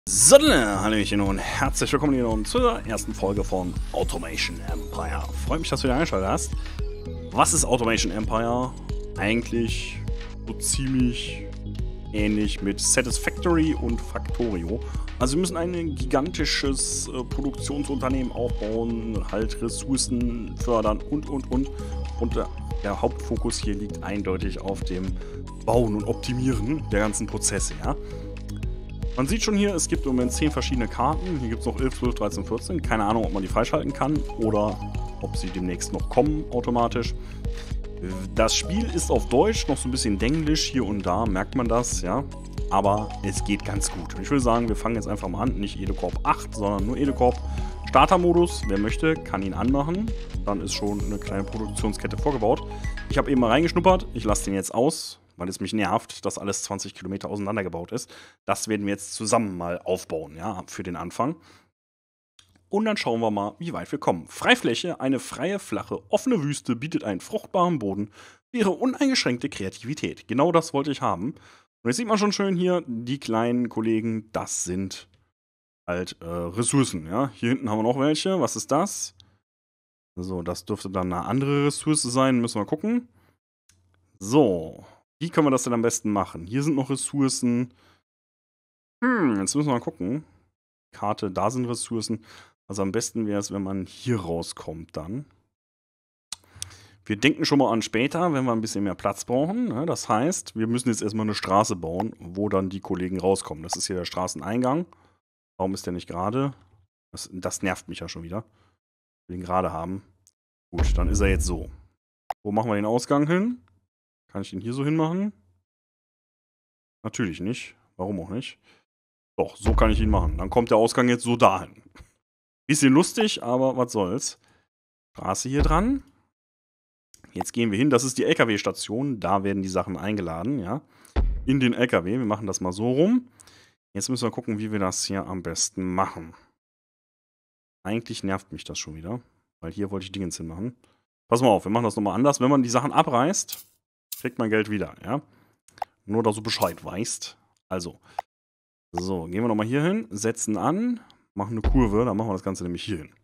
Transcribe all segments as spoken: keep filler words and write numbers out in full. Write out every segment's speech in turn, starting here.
So, Hallöchen und herzlich willkommen hier zur ersten Folge von Automation Empire. Freut mich, dass du wieder eingeschaltet hast. Was ist Automation Empire? Eigentlich so ziemlich ähnlich mit Satisfactory und Factorio. Also wir müssen ein gigantisches äh, Produktionsunternehmen aufbauen, halt Ressourcen fördern und, und, und. Und äh, der Hauptfokus hier liegt eindeutig auf dem Bauen und Optimieren der ganzen Prozesse, ja. Man sieht schon hier, es gibt im Moment zehn verschiedene Karten. Hier gibt es noch elf, zwölf, dreizehn, vierzehn. Keine Ahnung, ob man die freischalten kann oder ob sie demnächst noch kommen automatisch. Das Spiel ist auf Deutsch noch so ein bisschen Denglisch hier und da, merkt man das, ja. Aber es geht ganz gut. Ich würde sagen, wir fangen jetzt einfach mal an. Nicht Edecorp acht, sondern nur Edecorp. Startermodus, wer möchte, kann ihn anmachen. Dann ist schon eine kleine Produktionskette vorgebaut. Ich habe eben mal reingeschnuppert. Ich lasse den jetzt aus, weil es mich nervt, dass alles zwanzig Kilometer auseinandergebaut ist. Das werden wir jetzt zusammen mal aufbauen, ja, für den Anfang. Und dann schauen wir mal, wie weit wir kommen. Freifläche, eine freie, flache, offene Wüste bietet einen fruchtbaren Boden, wäre uneingeschränkte Kreativität. Genau das wollte ich haben. Und jetzt sieht man schon schön hier, die kleinen Kollegen, das sind halt äh, Ressourcen, ja. Hier hinten haben wir noch welche. Was ist das? So, das dürfte dann eine andere Ressource sein. Müssen wir gucken. So, wie können wir das denn am besten machen? Hier sind noch Ressourcen. Hm, jetzt müssen wir mal gucken. Karte, da sind Ressourcen. Also am besten wäre es, wenn man hier rauskommt dann. Wir denken schon mal an später, wenn wir ein bisschen mehr Platz brauchen. Ne? Das heißt, wir müssen jetzt erstmal eine Straße bauen, wo dann die Kollegen rauskommen. Das ist hier der Straßeneingang. Warum ist der nicht gerade? Das, das nervt mich ja schon wieder. Wir den gerade haben. Gut, dann ist er jetzt so. Wo machen wir den Ausgang hin? Kann ich den hier so hinmachen? Natürlich nicht. Warum auch nicht? Doch, so kann ich ihn machen. Dann kommt der Ausgang jetzt so dahin. Bisschen lustig, aber was soll's. Straße hier dran. Jetzt gehen wir hin. Das ist die L K W-Station. Da werden die Sachen eingeladen, ja. In den L K W. Wir machen das mal so rum. Jetzt müssen wir gucken, wie wir das hier am besten machen. Eigentlich nervt mich das schon wieder. Weil hier wollte ich Dingens hinmachen. Pass mal auf, wir machen das nochmal anders. Wenn man die Sachen abreißt, kriegt man Geld wieder, ja. Nur, dass du Bescheid weißt. Also. So, gehen wir nochmal hier hin. Setzen an. Machen eine Kurve. Dann machen wir das Ganze nämlich hier hin.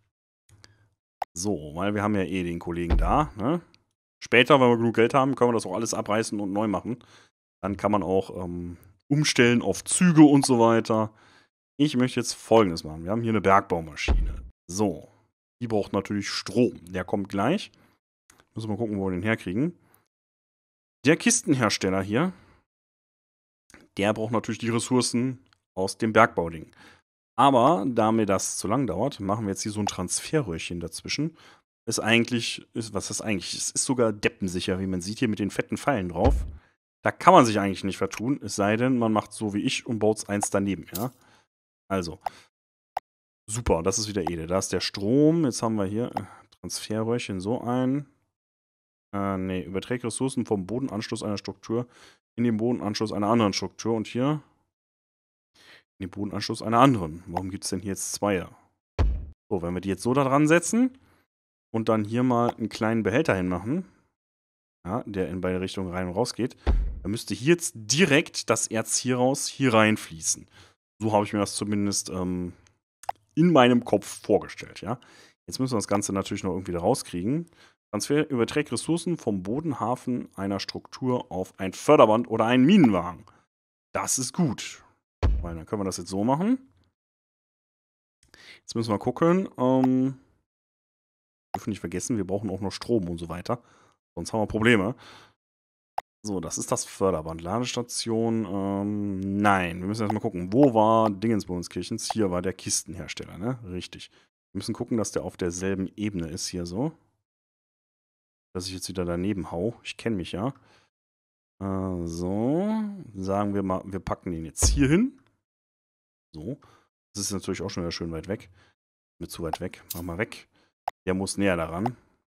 So, weil wir haben ja eh den Kollegen da, ne? Später, wenn wir genug Geld haben, können wir das auch alles abreißen und neu machen. Dann kann man auch ähm, umstellen auf Züge und so weiter. Ich möchte jetzt Folgendes machen. Wir haben hier eine Bergbaumaschine. So. Die braucht natürlich Strom. Der kommt gleich. Müssen wir mal gucken, wo wir den herkriegen. Der Kistenhersteller hier, der braucht natürlich die Ressourcen aus dem Bergbauding. Aber da mir das zu lang dauert, machen wir jetzt hier so ein Transferröhrchen dazwischen. Ist eigentlich, ist, was ist eigentlich? Es ist sogar deppensicher, wie man sieht hier mit den fetten Pfeilen drauf. Da kann man sich eigentlich nicht vertun, es sei denn, man macht so wie ich und baut eins daneben, ja. Also, super, das ist wieder Ede. Da ist der Strom, jetzt haben wir hier Transferröhrchen so ein. Äh, ne, überträgt Ressourcen vom Bodenanschluss einer Struktur in den Bodenanschluss einer anderen Struktur und hier in den Bodenanschluss einer anderen. Warum gibt es denn hier jetzt zwei? So, wenn wir die jetzt so da dran setzen und dann hier mal einen kleinen Behälter hinmachen, ja, der in beide Richtungen rein und raus geht, dann müsste hier jetzt direkt das Erz hier raus, hier reinfließen. So habe ich mir das zumindest ähm, in meinem Kopf vorgestellt, ja. Jetzt müssen wir das Ganze natürlich noch irgendwie da rauskriegen. Transfer überträgt Ressourcen vom Bodenhafen einer Struktur auf ein Förderband oder einen Minenwagen. Das ist gut. Weil dann können wir das jetzt so machen. Jetzt müssen wir gucken. Ähm, wir dürfen nicht vergessen, wir brauchen auch noch Strom und so weiter. Sonst haben wir Probleme. So, das ist das Förderband. Ladestation. Ähm, nein, wir müssen erstmal gucken. Wo war Dingensbumskirchens? Hier war der Kistenhersteller, ne? Richtig. Wir müssen gucken, dass der auf derselben Ebene ist hier so. Dass ich jetzt wieder daneben hau. Ich kenne mich ja. Äh, so. Sagen wir mal, wir packen den jetzt hier hin. So. Das ist natürlich auch schon wieder schön weit weg. Mit zu weit weg. Mach mal weg. Der muss näher daran.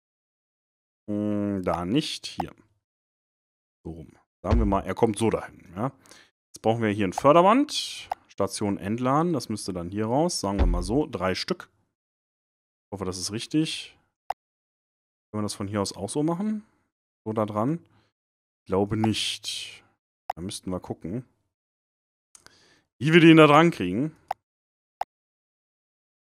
Hm, da nicht. Hier. So rum. Sagen wir mal, er kommt so dahin. Ja. Jetzt brauchen wir hier ein Förderband. Station entladen. Das müsste dann hier raus. Sagen wir mal so. Drei Stück. Ich hoffe, das ist richtig. Können wir das von hier aus auch so machen? So da dran? Ich glaube nicht. Da müssten wir gucken, wie wir den da dran kriegen.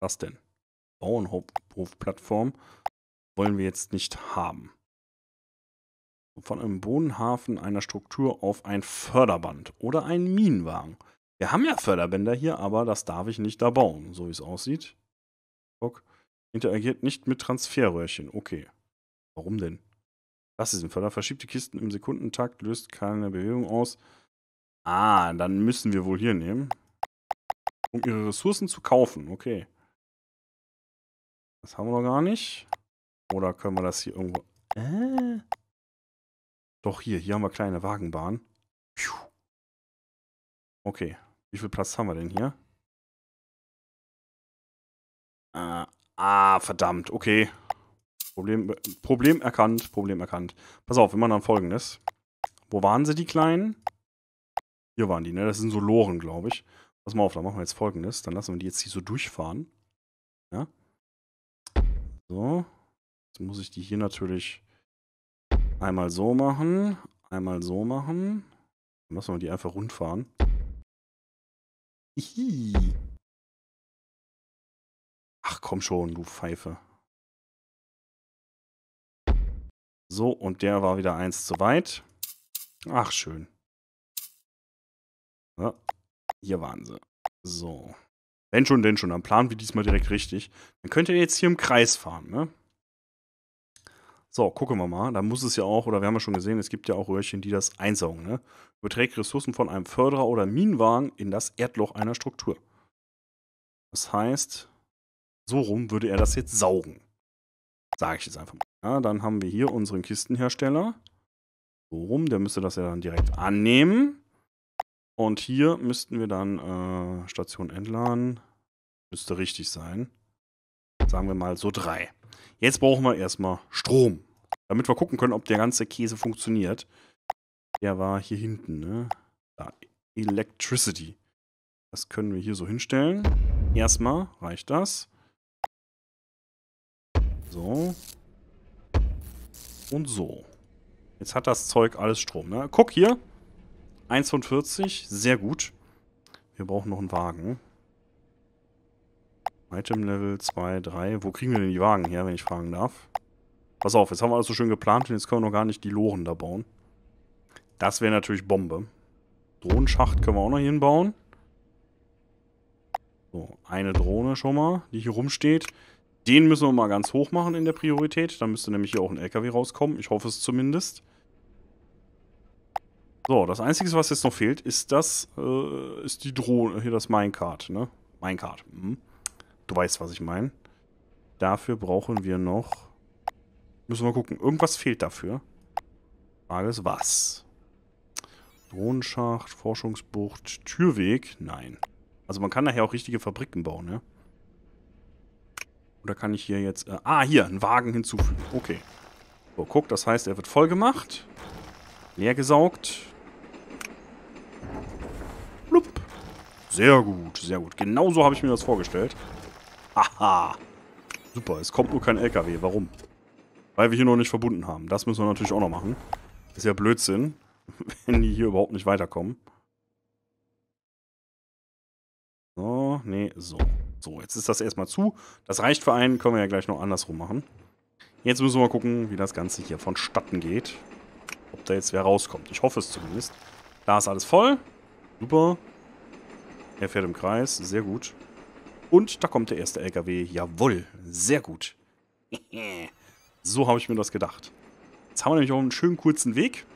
Was denn? Bauernhofplattform wollen wir jetzt nicht haben. Von einem Bodenhafen einer Struktur auf ein Förderband oder einen Minenwagen. Wir haben ja Förderbänder hier, aber das darf ich nicht da bauen, so wie es aussieht. Guck. Interagiert nicht mit Transferröhrchen. Okay. Warum denn? Das ist ein Förder. Verschiebt die Kisten im Sekundentakt, löst keine Bewegung aus. Ah, dann müssen wir wohl hier nehmen. Um ihre Ressourcen zu kaufen. Okay. Das haben wir noch gar nicht. Oder können wir das hier irgendwo... Äh? Doch, hier. Hier haben wir kleine Wagenbahn. Okay. Wie viel Platz haben wir denn hier? Äh, ah, verdammt. Okay. Problem, Problem erkannt. Problem erkannt. Pass auf, wir machen dann Folgendes. Wo waren sie, die Kleinen? Hier waren die, ne? Das sind so Loren, glaube ich. Pass mal auf, dann machen wir jetzt Folgendes. Dann lassen wir die jetzt hier so durchfahren. Ja. So. Jetzt muss ich die hier natürlich einmal so machen. Einmal so machen. Dann lassen wir die einfach rundfahren. Hihi. Ach komm schon, du Pfeife. So, und der war wieder eins zu weit. Ach, schön. Ja, hier waren sie. So. Wenn schon, denn schon. Dann planen wir diesmal direkt richtig. Dann könnt ihr jetzt hier im Kreis fahren, ne? So, gucken wir mal. Da muss es ja auch, oder wir haben ja schon gesehen, es gibt ja auch Röhrchen, die das einsaugen, ne? Überträgt Ressourcen von einem Förderer oder Minenwagen in das Erdloch einer Struktur. Das heißt, so rum würde er das jetzt saugen. Sage ich jetzt einfach mal. Ja, dann haben wir hier unseren Kistenhersteller. So rum, der müsste das ja dann direkt annehmen. Und hier müssten wir dann äh, Station entladen. Müsste richtig sein. Sagen wir mal so drei. Jetzt brauchen wir erstmal Strom. Damit wir gucken können, ob der ganze Käse funktioniert. Der war hier hinten, ne? Da, Electricity. Das können wir hier so hinstellen. Erstmal reicht das. So. Und so. Jetzt hat das Zeug alles Strom, ne? Guck hier. eins von vierzig. Sehr gut. Wir brauchen noch einen Wagen. Item Level zwei, drei. Wo kriegen wir denn die Wagen her, wenn ich fragen darf? Pass auf, jetzt haben wir alles so schön geplant und jetzt können wir noch gar nicht die Loren da bauen. Das wäre natürlich Bombe. Drohnenschacht können wir auch noch hier hinbauen. So, eine Drohne schon mal, die hier rumsteht. Den müssen wir mal ganz hoch machen in der Priorität. Dann müsste nämlich hier auch ein L K W rauskommen. Ich hoffe es zumindest. So, das Einzige, was jetzt noch fehlt, ist das, äh, ist die Drohne, hier das Minecart, ne? Minecart, mhm. Du weißt, was ich meine. Dafür brauchen wir noch, müssen wir gucken, irgendwas fehlt dafür. Frage ist, was? Drohnenschacht, Forschungsbucht, Türweg, nein. Also man kann nachher auch richtige Fabriken bauen, ne? Oder kann ich hier jetzt... Äh, ah, hier, einen Wagen hinzufügen. Okay. So, guck, das heißt, er wird voll gemacht. Leer gesaugt. Blub. Sehr gut, sehr gut. Genauso habe ich mir das vorgestellt. Haha. Super, es kommt nur kein L K W. Warum? Weil wir hier noch nicht verbunden haben. Das müssen wir natürlich auch noch machen. Ist ja Blödsinn, wenn die hier überhaupt nicht weiterkommen. So, nee, so. So, jetzt ist das erstmal zu. Das reicht für einen, können wir ja gleich noch andersrum machen. Jetzt müssen wir mal gucken, wie das Ganze hier vonstatten geht. Ob da jetzt wer rauskommt. Ich hoffe es zumindest. Da ist alles voll. Super. Er fährt im Kreis. Sehr gut. Und da kommt der erste L K W. Jawohl. Sehr gut. So habe ich mir das gedacht. Jetzt haben wir nämlich auch einen schönen kurzen Weg.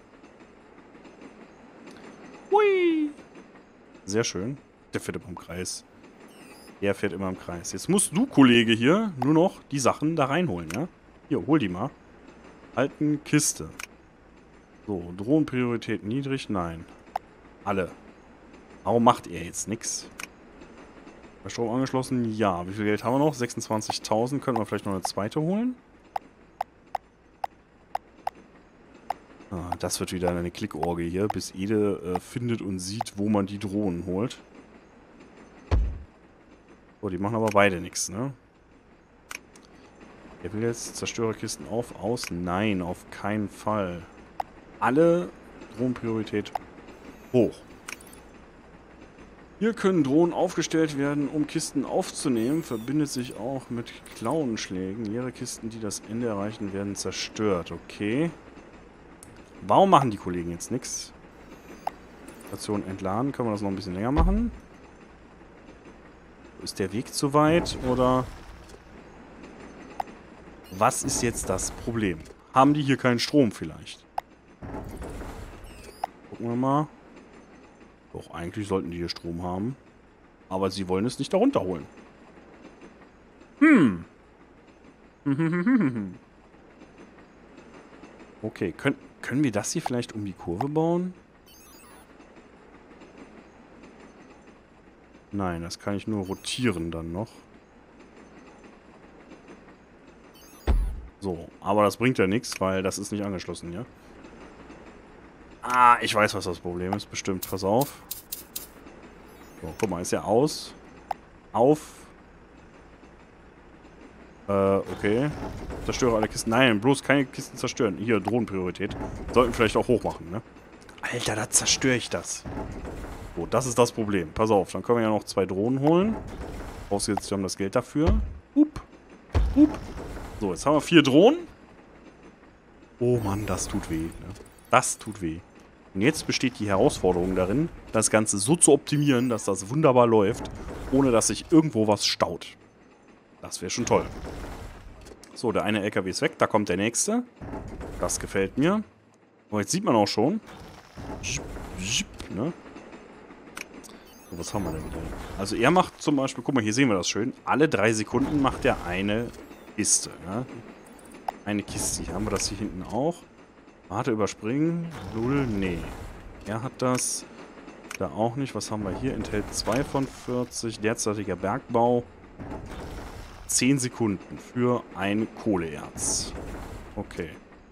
Hui. Sehr schön. Der fährt immer im Kreis. Der fährt immer im Kreis. Jetzt musst du, Kollege, hier nur noch die Sachen da reinholen, ja? Hier, hol die mal. Alten Kiste. So, Drohnenpriorität niedrig? Nein. Alle. Warum macht er jetzt nichts? Bei Strom angeschlossen? Ja. Wie viel Geld haben wir noch? sechsundzwanzigtausend. Können wir vielleicht noch eine zweite holen? Ah, das wird wieder eine Klickorgie hier, bis Ede äh, findet und sieht, wo man die Drohnen holt. Oh, die machen aber beide nichts, ne? Er will jetzt Zerstörerkisten auf, aus? Nein, auf keinen Fall. Alle Drohnenpriorität hoch. Hier können Drohnen aufgestellt werden, um Kisten aufzunehmen. Verbindet sich auch mit Klauenschlägen. Leere Kisten, die das Ende erreichen, werden zerstört. Okay. Warum machen die Kollegen jetzt nichts? Station entladen. Können wir das noch ein bisschen länger machen? Ist der Weg zu weit? Oder was ist jetzt das Problem? Haben die hier keinen Strom vielleicht? Gucken wir mal. Doch, eigentlich sollten die hier Strom haben. Aber sie wollen es nicht darunter holen. Hm. Okay, können, können wir das hier vielleicht um die Kurve bauen? Nein, das kann ich nur rotieren dann noch. So, aber das bringt ja nichts, weil das ist nicht angeschlossen, ja? Ah, ich weiß, was das Problem ist. Bestimmt. Pass auf. So, guck mal, ist ja aus. Auf. Äh, okay. Zerstöre alle Kisten. Nein, bloß keine Kisten zerstören. Hier, Drohnenpriorität. Sollten vielleicht auch hoch machen, ne? Alter, da zerstöre ich das. So, das ist das Problem. Pass auf, dann können wir ja noch zwei Drohnen holen. Vorausgesetzt, wir haben das Geld dafür. Hup. Hup. So, jetzt haben wir vier Drohnen. Oh Mann, das tut weh, ne? Das tut weh. Und jetzt besteht die Herausforderung darin, das Ganze so zu optimieren, dass das wunderbar läuft, ohne dass sich irgendwo was staut. Das wäre schon toll. So, der eine L K W ist weg, da kommt der nächste. Das gefällt mir. Aber jetzt sieht man auch schon. Ne? So, was haben wir denn hier? Also er macht zum Beispiel, guck mal, hier sehen wir das schön. Alle drei Sekunden macht er eine Kiste. Ne? Eine Kiste. Haben wir das hier hinten auch? Warte, überspringen. Null, nee. Er hat das. Da auch nicht. Was haben wir hier? Enthält zwei von vierzig. Derzeitiger Bergbau. zehn Sekunden für ein Kohleerz. Okay.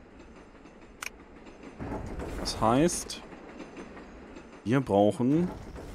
Das heißt, wir brauchen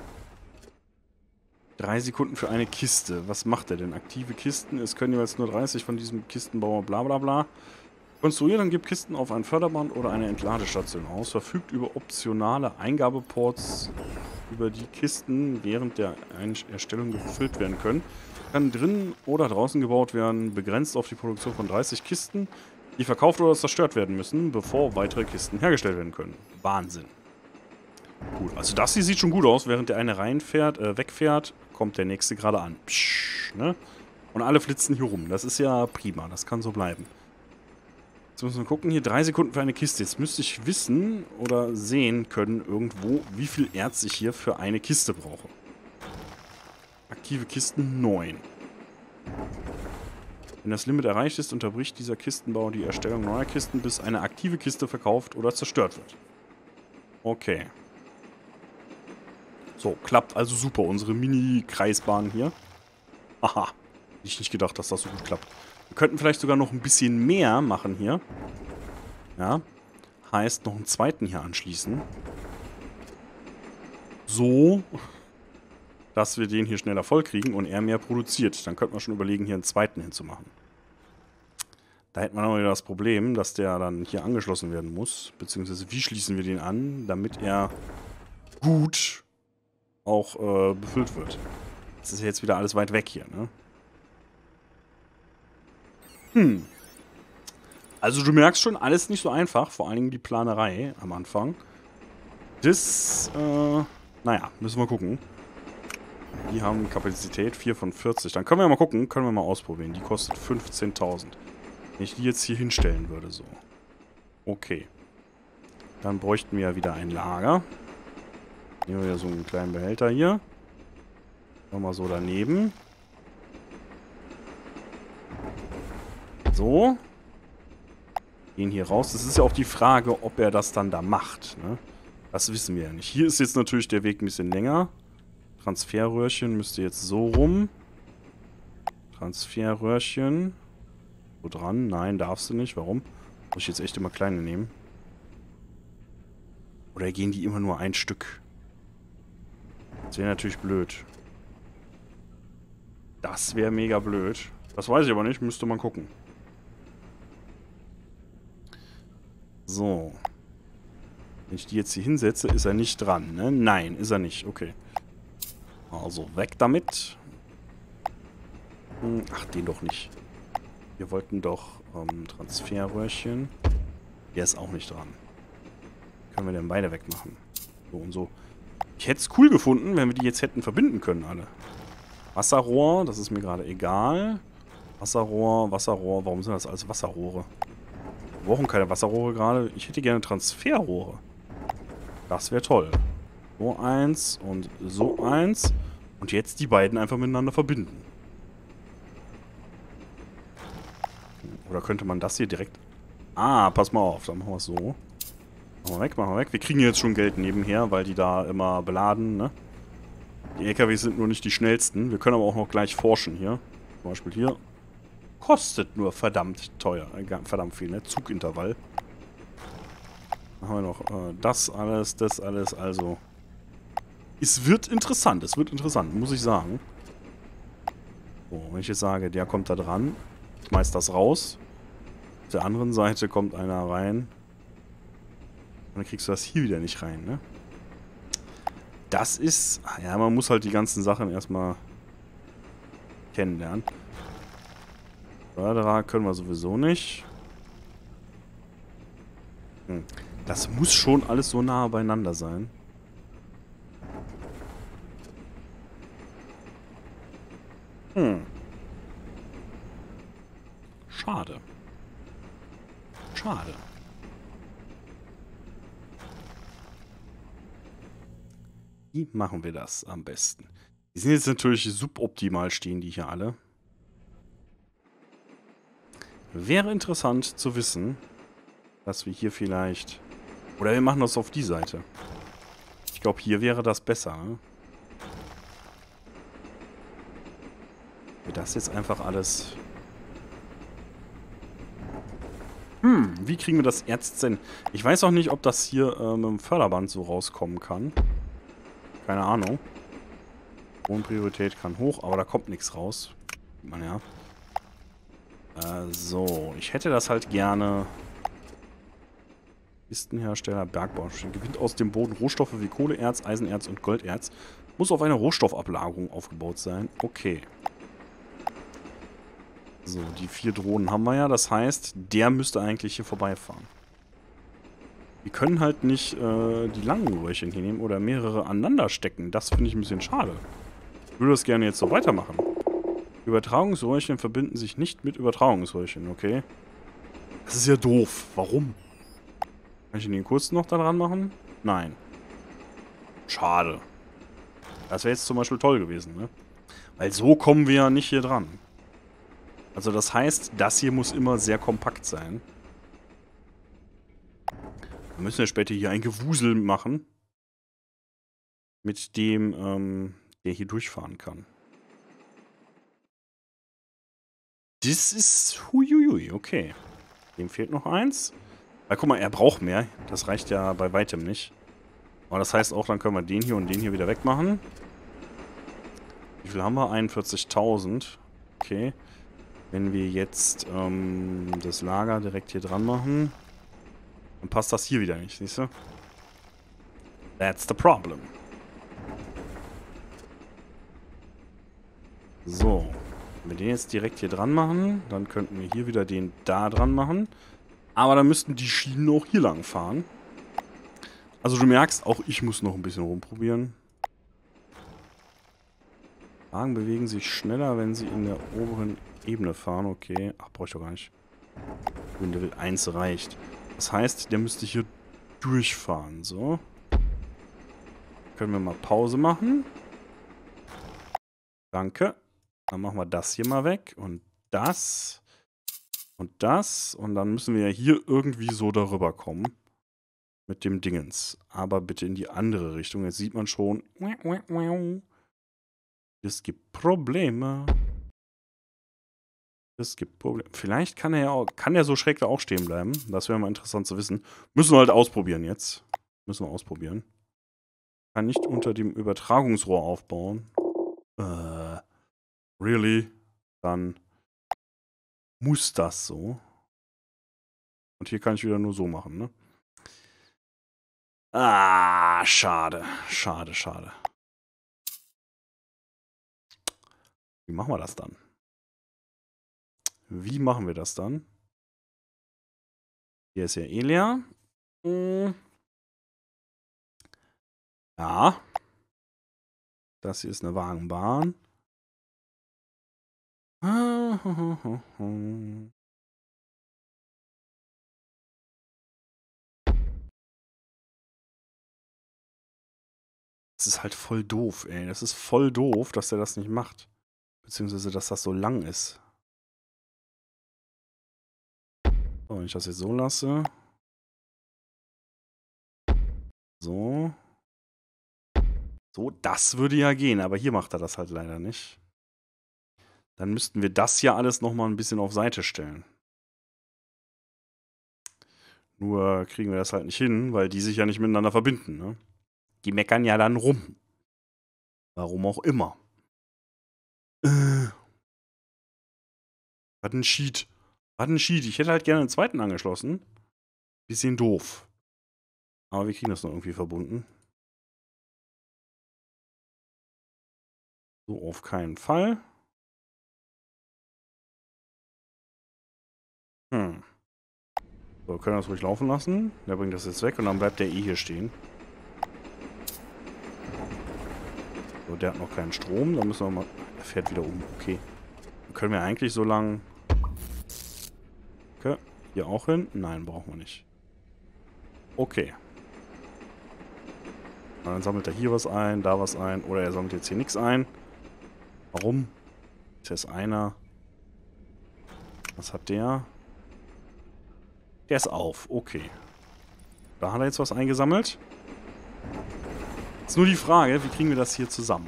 drei Sekunden für eine Kiste. Was macht er denn? Aktive Kisten. Es können jeweils nur dreißig von diesem Kistenbauer bla bla bla. Konstruiert und gibt Kisten auf ein Förderband oder eine Entladestation aus. Verfügt über optionale Eingabeports, über die Kisten während der Erstellung gefüllt werden können. Kann drinnen oder draußen gebaut werden. Begrenzt auf die Produktion von dreißig Kisten, die verkauft oder zerstört werden müssen, bevor weitere Kisten hergestellt werden können. Wahnsinn. Gut, also das hier sieht schon gut aus. Während der eine reinfährt, äh, wegfährt, kommt der nächste gerade an. Psch, ne? Und alle flitzen hier rum. Das ist ja prima. Das kann so bleiben. Jetzt müssen wir gucken, hier drei Sekunden für eine Kiste. Jetzt müsste ich wissen oder sehen können irgendwo, wie viel Erz ich hier für eine Kiste brauche. Aktive Kisten neun. Wenn das Limit erreicht ist, unterbricht dieser Kistenbau die Erstellung neuer Kisten, bis eine aktive Kiste verkauft oder zerstört wird. Okay. So, klappt also super, unsere Mini-Kreisbahn hier. Aha. Hätte ich nicht gedacht, dass das so gut klappt. Wir könnten vielleicht sogar noch ein bisschen mehr machen hier. Ja. Heißt, noch einen zweiten hier anschließen. So, dass wir den hier schneller voll kriegen und er mehr produziert. Dann könnten wir schon überlegen, hier einen zweiten hinzumachen. Da hätten wir noch wieder das Problem, dass der dann hier angeschlossen werden muss. Beziehungsweise, wie schließen wir den an, damit er gut auch äh, befüllt wird. Das ist ja jetzt wieder alles weit weg hier, ne? Hm. Also du merkst schon, alles nicht so einfach. Vor allen Dingen die Planerei am Anfang. Das, äh, naja, müssen wir gucken. Die haben Kapazität vier von vierzig. Dann können wir mal gucken, können wir mal ausprobieren. Die kostet fünfzehntausend. Wenn ich die jetzt hier hinstellen würde, so. Okay. Dann bräuchten wir ja wieder ein Lager. Nehmen wir wieder so einen kleinen Behälter hier. Nochmal so daneben. So. Gehen hier raus. Das ist ja auch die Frage, ob er das dann da macht, ne? Das wissen wir ja nicht. Hier ist jetzt natürlich der Weg ein bisschen länger. Transferröhrchen müsste jetzt so rum. Transferröhrchen. So dran. Nein, darfst du nicht. Warum? Muss ich jetzt echt immer kleine nehmen? Oder gehen die immer nur ein Stück? Das wäre natürlich blöd. Das wäre mega blöd. Das weiß ich aber nicht. Müsste man gucken. So. Wenn ich die jetzt hier hinsetze, ist er nicht dran, ne? Nein, ist er nicht. Okay. Also weg damit. Hm, ach, den doch nicht. Wir wollten doch ähm, Transferröhrchen. Der ist auch nicht dran. Können wir denn beide wegmachen? So und so. Ich hätte es cool gefunden, wenn wir die jetzt hätten verbinden können, alle. Wasserrohr, das ist mir gerade egal. Wasserrohr, Wasserrohr. Warum sind das alles Wasserrohre? Wir brauchen keine Wasserrohre gerade. Ich hätte gerne Transferrohre. Das wäre toll. So eins und so eins. Und jetzt die beiden einfach miteinander verbinden. Oder könnte man das hier direkt... Ah, pass mal auf. Dann machen wir es so. Machen wir weg, machen wir weg. Wir kriegen jetzt schon Geld nebenher, weil die da immer beladen, ne? Die L K Ws sind nur nicht die schnellsten. Wir können aber auch noch gleich forschen hier. Zum Beispiel hier. Kostet nur verdammt teuer. Äh, verdammt viel, ne? Zugintervall. Dann haben wir noch äh, das alles, das alles. Also, es wird interessant. Es wird interessant, muss ich sagen. So, wenn ich jetzt sage, der kommt da dran. Schmeißt das raus. Auf der anderen Seite kommt einer rein. Und dann kriegst du das hier wieder nicht rein, ne? Das ist... Ja, man muss halt die ganzen Sachen erstmal kennenlernen. Förderer können wir sowieso nicht. Hm. Das muss schon alles so nah beieinander sein. Hm. Schade. Schade. Wie machen wir das am besten? Die sind jetzt natürlich suboptimal, stehen die hier alle. Wäre interessant zu wissen, dass wir hier vielleicht... Oder wir machen das auf die Seite. Ich glaube, hier wäre das besser. Ne? Wir das jetzt einfach alles... Hm, wie kriegen wir das Erz denn? Ich weiß auch nicht, ob das hier äh, mit dem Förderband so rauskommen kann. Keine Ahnung. Wohnpriorität kann hoch, aber da kommt nichts raus. Sieht man ja. Äh, so, ich hätte das halt gerne. Pistenhersteller, Bergbau. Gewinnt aus dem Boden Rohstoffe wie Kohleerz, Eisenerz und Golderz. Muss auf eine Rohstoffablagerung aufgebaut sein. Okay. So, die vier Drohnen haben wir ja. Das heißt, der müsste eigentlich hier vorbeifahren. Wir können halt nicht äh, die langen Röhrchen hier nehmen oder mehrere aneinander stecken. Das finde ich ein bisschen schade. Ich würde das gerne jetzt so weitermachen. Übertragungsröhrchen verbinden sich nicht mit Übertragungsröhrchen, okay? Das ist ja doof. Warum? Kann ich den kurz noch da dran machen? Nein. Schade. Das wäre jetzt zum Beispiel toll gewesen, ne? Weil so kommen wir ja nicht hier dran. Also das heißt, das hier muss immer sehr kompakt sein. Wir müssen ja später hier ein Gewusel machen, mit dem ähm, der hier durchfahren kann. Das ist... Huiuiui, okay. Dem fehlt noch eins. Ja, guck mal, er braucht mehr. Das reicht ja bei weitem nicht. Aber das heißt auch, dann können wir den hier und den hier wieder wegmachen. Wie viel haben wir? einundvierzigtausend. Okay. Wenn wir jetzt ähm, das Lager direkt hier dran machen, dann passt das hier wieder nicht, siehst du? That's the problem. So. Wenn wir den jetzt direkt hier dran machen, dann könnten wir hier wieder den da dran machen. Aber dann müssten die Schienen auch hier lang fahren. Also du merkst, auch ich muss noch ein bisschen rumprobieren. Wagen bewegen sich schneller, wenn sie in der oberen Ebene fahren. Okay. Ach, brauche ich doch gar nicht. Wenn Level eins reicht. Das heißt, der müsste hier durchfahren. So. Können wir mal Pause machen. Danke. Dann machen wir das hier mal weg. Und das. Und das. Und dann müssen wir ja hier irgendwie so darüber kommen. Mit dem Dingens. Aber bitte in die andere Richtung. Jetzt sieht man schon. Es gibt Probleme. Es gibt Probleme. Vielleicht kann er ja auch, kann er so schräg da auch stehen bleiben. Das wäre mal interessant zu wissen. Müssen wir halt ausprobieren jetzt. Müssen wir ausprobieren. Kann nicht unter dem Übertragungsrohr aufbauen. Äh, really? Dann muss das so. Und hier kann ich wieder nur so machen, ne? Ah, schade. Schade, schade. Wie machen wir das dann? Wie machen wir das dann? Hier ist ja eh leer. Hm. Ja. Das hier ist eine Wagenbahn. Das ist halt voll doof, ey. Das ist voll doof, dass der das nicht macht. Beziehungsweise, dass das so lang ist. So, wenn ich das jetzt so lasse. So. So, das würde ja gehen, aber hier macht er das halt leider nicht. Dann müssten wir das hier alles nochmal ein bisschen auf Seite stellen. Nur kriegen wir das halt nicht hin, weil die sich ja nicht miteinander verbinden, ne? Die meckern ja dann rum. Warum auch immer. Äh. Was ein Cheat. Was ein Cheat. Ich hätte halt gerne einen zweiten angeschlossen. Bisschen doof. Aber wir kriegen das noch irgendwie verbunden. So, auf keinen Fall. Hm. So, wir können das ruhig laufen lassen. Der bringt das jetzt weg und dann bleibt der eh hier stehen. So, der hat noch keinen Strom. Da müssen wir mal... Er fährt wieder um. Okay. Dann können wir eigentlich so lang... Okay. Hier auch hin? Nein, brauchen wir nicht. Okay. Und dann sammelt er hier was ein, da was ein. Oder er sammelt jetzt hier nichts ein. Warum? Ist jetzt einer. Was hat der? Der ist auf. Okay. Da hat er jetzt was eingesammelt. Ist nur die Frage, wie kriegen wir das hier zusammen?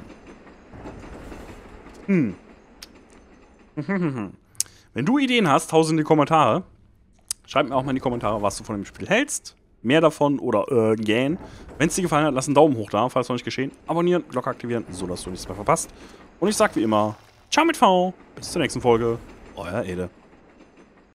Hm. Wenn du Ideen hast, hau sie in die Kommentare. Schreib mir auch mal in die Kommentare, was du von dem Spiel hältst. Mehr davon oder äh, gähn. Wenn es dir gefallen hat, lass einen Daumen hoch da, falls noch nicht geschehen. Abonnieren, Glocke aktivieren, sodass du nichts mehr verpasst. Und ich sag wie immer, ciao mit V. Bis zur nächsten Folge. Euer Ede.